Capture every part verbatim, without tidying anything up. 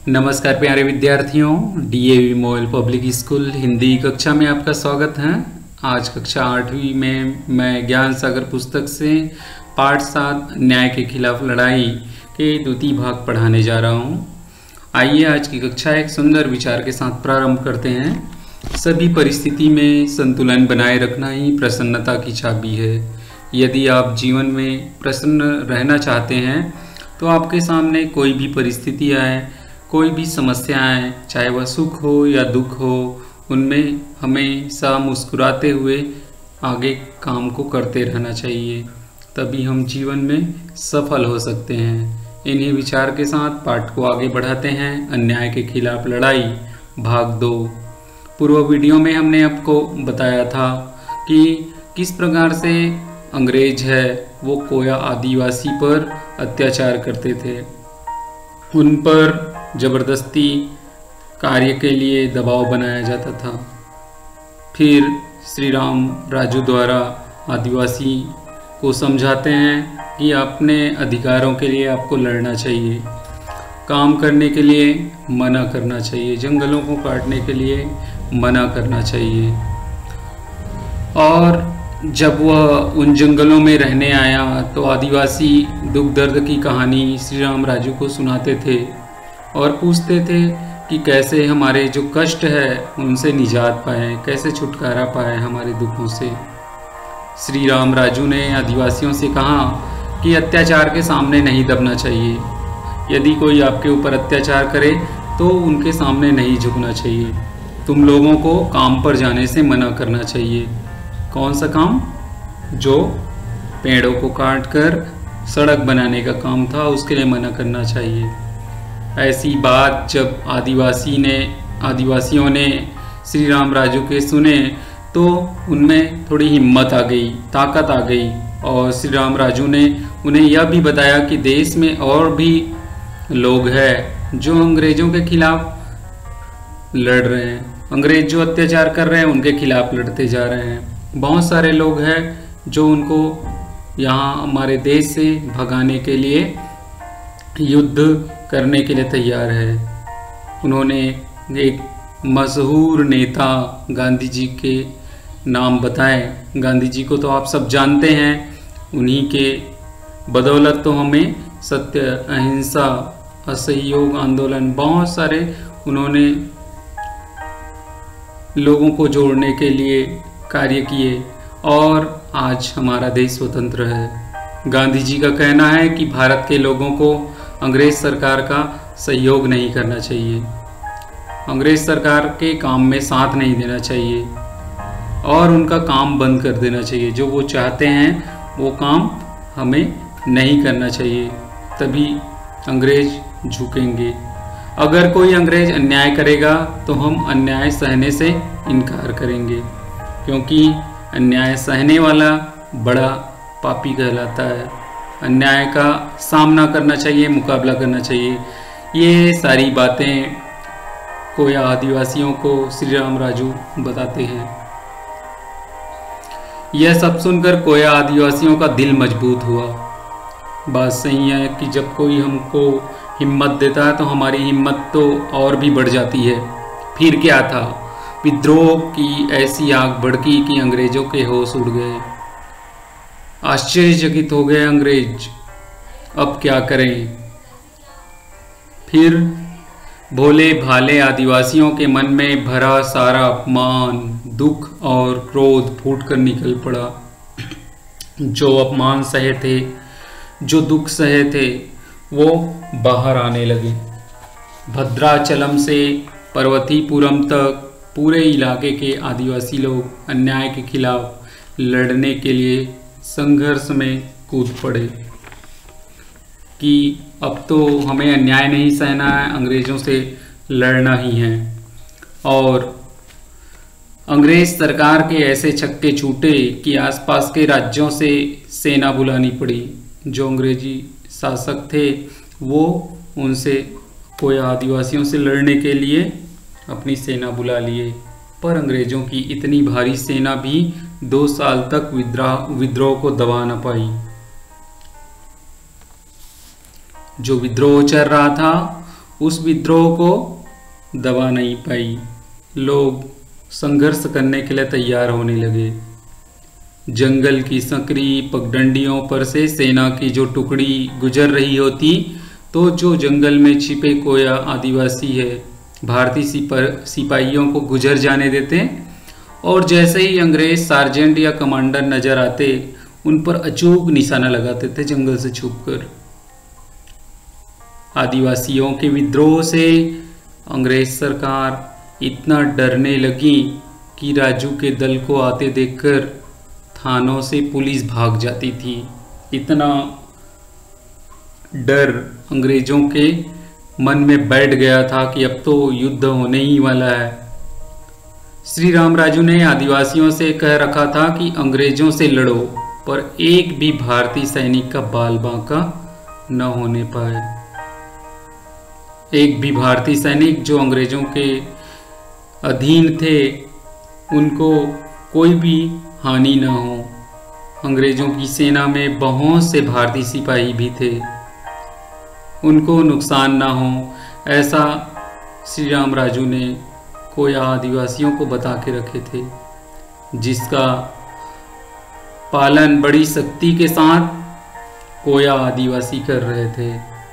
नमस्कार प्यारे विद्यार्थियों, DAV model public school Hindi कक्षा में आपका स्वागत है। आज कक्षा आठवीं में मैं ज्ञान सागर पुस्तक से पाठ सात न्याय के खिलाफ लड़ाई के द्वितीय भाग पढ़ाने जा रहा हूं। आइए आज की कक्षा एक सुंदर विचार के साथ प्रारंभ करते हैं। सभी परिस्थिति में संतुलन बनाए रखना ही प्रसन्नता की चाबी है। यदि आप जीवन में प्रसन्न रहना चाहते हैं तो आपके सामने कोई भी परिस्थिति आए, कोई भी समस्या आए, चाहे वह सुख हो या दुख हो, उनमें हमेशा मुस्कुराते हुए आगे काम को करते रहना चाहिए। तभी हम जीवन में सफल हो सकते हैं। इन्हीं विचार के साथ पाठ को आगे बढ़ाते हैं। अन्याय के खिलाफ लड़ाई भाग दो। पूर्व वीडियो में हमने आपको बताया था कि किस प्रकार से अंग्रेज है वो कोया आदिवासी पर अत्याचार करते थे, उन पर जबरदस्ती कार्य के लिए दबाव बनाया जाता था। फिर श्री राम राजू द्वारा आदिवासी को समझाते हैं कि अपने अधिकारों के लिए आपको लड़ना चाहिए, काम करने के लिए मना करना चाहिए, जंगलों को काटने के लिए मना करना चाहिए। और जब वह उन जंगलों में रहने आया तो आदिवासी दुख दर्द की कहानी श्री राम राजू को सुनाते थे और पूछते थे कि कैसे हमारे जो कष्ट है उनसे निजात पाए, कैसे छुटकारा पाए हमारे दुखों से। श्री राम राजू ने आदिवासियों से कहा कि अत्याचार के सामने नहीं दबना चाहिए। यदि कोई आपके ऊपर अत्याचार करे तो उनके सामने नहीं झुकना चाहिए। तुम लोगों को काम पर जाने से मना करना चाहिए। कौन सा काम? जो पेड़ों को काटकर सड़क बनाने का काम था, उसके लिए मना करना चाहिए। ऐसी बात जब आदिवासी ने आदिवासियों ने श्री राम राजू के सुने तो उनमें थोड़ी हिम्मत आ गई, ताकत आ गई। और श्री राम राजू ने उन्हें यह भी बताया कि देश में और भी लोग हैं जो अंग्रेजों के खिलाफ लड़ रहे हैं। अंग्रेज जो अत्याचार कर रहे हैं उनके खिलाफ लड़ते जा रहे हैं। बहुत सारे लोग हैं जो उनको यहाँ हमारे देश से भगाने के लिए युद्ध करने के लिए तैयार है। उन्होंने एक मशहूर नेता गांधी जी के नाम बताए। गांधी जी को तो आप सब जानते हैं। उन्हीं के बदौलत तो हमें सत्य, अहिंसा, असहयोग आंदोलन, बहुत सारे उन्होंने लोगों को जोड़ने के लिए कार्य किए और आज हमारा देश स्वतंत्र है। गांधी जी का कहना है कि भारत के लोगों को अंग्रेज सरकार का सहयोग नहीं करना चाहिए, अंग्रेज सरकार के काम में साथ नहीं देना चाहिए और उनका काम बंद कर देना चाहिए। जो वो चाहते हैं वो काम हमें नहीं करना चाहिए, तभी अंग्रेज झुकेंगे। अगर कोई अंग्रेज अन्याय करेगा तो हम अन्याय सहने से इनकार करेंगे, क्योंकि अन्याय सहने वाला बड़ा पापी कहलाता है। अन्याय का सामना करना चाहिए, मुकाबला करना चाहिए। ये सारी बातें कोया आदिवासियों को श्री राम राजू बताते हैं। यह सब सुनकर कोया आदिवासियों का दिल मजबूत हुआ। बात सही है कि जब कोई हमको हिम्मत देता है तो हमारी हिम्मत तो और भी बढ़ जाती है। फिर क्या था, विद्रोह की ऐसी आग भड़की कि अंग्रेजों के होश उड़ गए। आश्चर्यचकित हो गए अंग्रेज, अब क्या करें। फिर भोले भाले आदिवासियों के मन में भरा सारा अपमान, दुख और क्रोध फूट कर निकल पड़ा। जो अपमान सहे थे, जो दुख सहे थे, वो बाहर आने लगे। भद्राचलम से पर्वतीपुरम तक पूरे इलाके के आदिवासी लोग अन्याय के खिलाफ लड़ने के लिए संघर्ष में कूद पड़े कि अब तो हमें अन्याय नहीं सहना है, अंग्रेजों से लड़ना ही है। और अंग्रेज सरकार के ऐसे छक्के छूटे कि आसपास के राज्यों से सेना बुलानी पड़ी। जो अंग्रेजी शासक थे वो उनसे कोया आदिवासियों से लड़ने के लिए अपनी सेना बुला लिए, पर अंग्रेजों की इतनी भारी सेना भी दो साल तक विद्रोह विद्रोह को दबा न पाई। जो विद्रोह चल रहा था उस विद्रोह को दबा नहीं पाई। लोग संघर्ष करने के लिए तैयार होने लगे। जंगल की संकरी पगडंडियों पर से सेना की जो टुकड़ी गुजर रही होती तो जो जंगल में छिपे कोया आदिवासी है भारतीय सिपाहियों को गुजर जाने देते और जैसे ही अंग्रेज सार्जेंट या कमांडर नजर आते उन पर अचूक निशाना लगाते थे जंगल से छुपकर। आदिवासियों के विद्रोह से अंग्रेज सरकार इतना डरने लगी कि राजू के दल को आते देखकर थानों से पुलिस भाग जाती थी। इतना डर अंग्रेजों के मन में बैठ गया था कि अब तो युद्ध होने ही वाला है। श्री राम राजू ने आदिवासियों से कह रखा था कि अंग्रेजों से लड़ो पर एक भी भारतीय सैनिक का बाल बांका न होने पाए। एक भी भारतीय सैनिक जो अंग्रेजों के अधीन थे उनको कोई भी हानि न हो। अंग्रेजों की सेना में बहुत से भारतीय सिपाही भी थे, उनको नुकसान ना हो ऐसा श्री राम राजू ने कोया आदिवासियों को बता के रखे थे, जिसका पालन बड़ी सख्ती के साथ कोया आदिवासी कर रहे थे।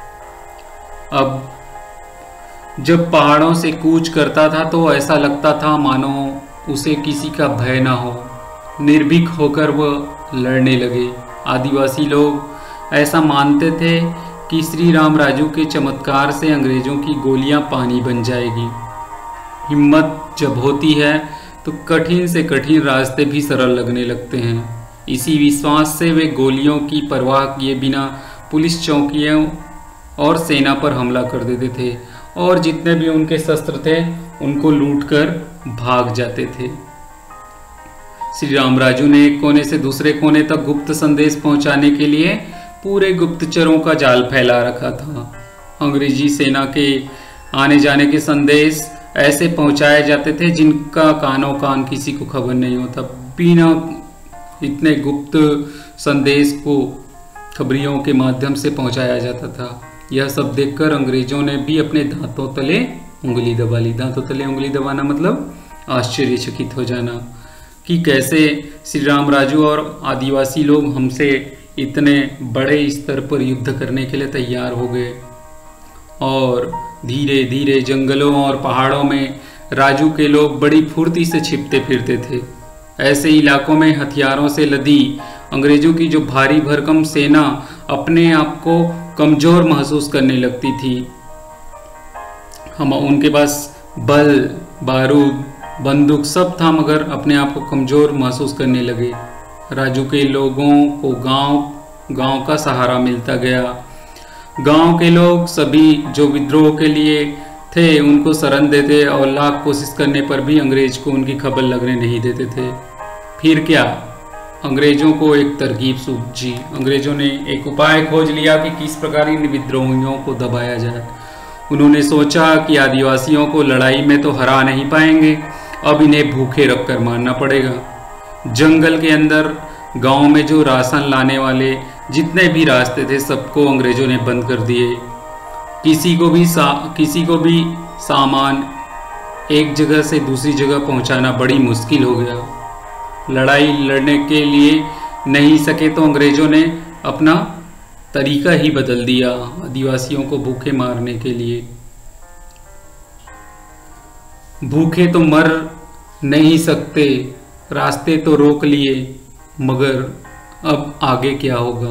अब जब पहाड़ों से कूच करता था तो ऐसा लगता था मानो उसे किसी का भय ना हो, निर्भीक होकर वह लड़ने लगे। आदिवासी लोग ऐसा मानते थे कि श्री राम राजू के चमत्कार से अंग्रेजों की गोलियां पानी बन जाएगी। हिम्मत जब होती है तो कठिन से कठिन रास्ते भी सरल लगने लगते हैं। इसी विश्वास से वे गोलियों की परवाह किए बिना पुलिस चौकियों और सेना पर हमला कर देते थे और जितने भी उनके शस्त्र थे उनको लूटकर भाग जाते थे। श्री राम राजू ने एक कोने से दूसरे कोने तक गुप्त संदेश पहुंचाने के लिए पूरे गुप्तचरों का जाल फैला रखा था। अंग्रेजी सेना के आने जाने के संदेश ऐसे पहुंचाए जाते थे जिनका कानों कान किसी को खबर नहीं होता। बिना इतने गुप्त संदेश को खबरियों के माध्यम से पहुंचाया जाता था। यह सब देखकर अंग्रेजों ने भी अपने दांतों तले उंगली दबा ली। दांतों तले उंगली दबाना मतलब आश्चर्यचकित हो जाना कि कैसे श्री राम राजू और आदिवासी लोग हमसे इतने बड़े स्तर पर युद्ध करने के लिए तैयार हो गए। और धीरे धीरे जंगलों और पहाड़ों में राजू के लोग बड़ी फुर्ती से छिपते फिरते थे। ऐसे इलाकों में हथियारों से लदी अंग्रेजों की जो भारी भरकम सेना अपने आप को कमजोर महसूस करने लगती थी। हम उनके पास बल, बारूद, बंदूक सब था मगर अपने आप को कमजोर महसूस करने लगे। राजू के लोगों को गांव गांव का सहारा मिलता गया। गांव के लोग सभी जो विद्रोह के लिए थे उनको शरण देते और लाख कोशिश करने पर भी अंग्रेज को उनकी खबर लगने नहीं देते थे। फिर क्या, अंग्रेजों को एक तरकीब सूझी। अंग्रेजों ने एक उपाय खोज लिया कि किस प्रकार इन विद्रोहियों को दबाया जाए। उन्होंने सोचा कि आदिवासियों को लड़ाई में तो हरा नहीं पाएंगे, अब इन्हें भूखे रखकर मारना पड़ेगा। जंगल के अंदर गांव में जो राशन लाने वाले जितने भी रास्ते थे सबको अंग्रेजों ने बंद कर दिए। किसी को भी सा किसी को भी सामान एक जगह से दूसरी जगह पहुंचाना बड़ी मुश्किल हो गया। लड़ाई लड़ने के लिए नहीं सके तो अंग्रेजों ने अपना तरीका ही बदल दिया आदिवासियों को भूखे मारने के लिए। भूखे तो मर नहीं सकते, रास्ते तो रोक लिए, मगर अब आगे क्या होगा।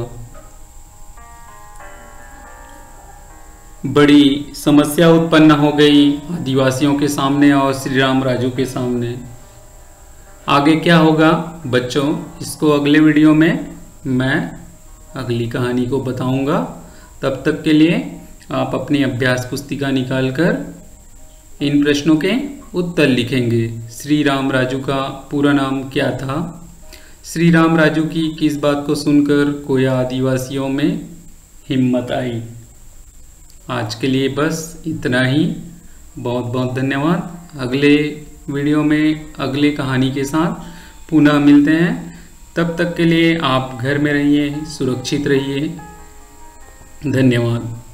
बड़ी समस्या उत्पन्न हो गई आदिवासियों के सामने और श्री राम राजू के सामने। आगे क्या होगा बच्चों, इसको अगले वीडियो में मैं अगली कहानी को बताऊंगा। तब तक के लिए आप अपनी अभ्यास पुस्तिका निकालकर इन प्रश्नों के उत्तर लिखेंगे। श्री राम राजू का पूरा नाम क्या था? श्री राम राजू की किस बात को सुनकर कोया आदिवासियों में हिम्मत आई? आज के लिए बस इतना ही। बहुत बहुत धन्यवाद। अगले वीडियो में अगले कहानी के साथ पुनः मिलते हैं। तब तक के लिए आप घर में रहिए, सुरक्षित रहिए। धन्यवाद।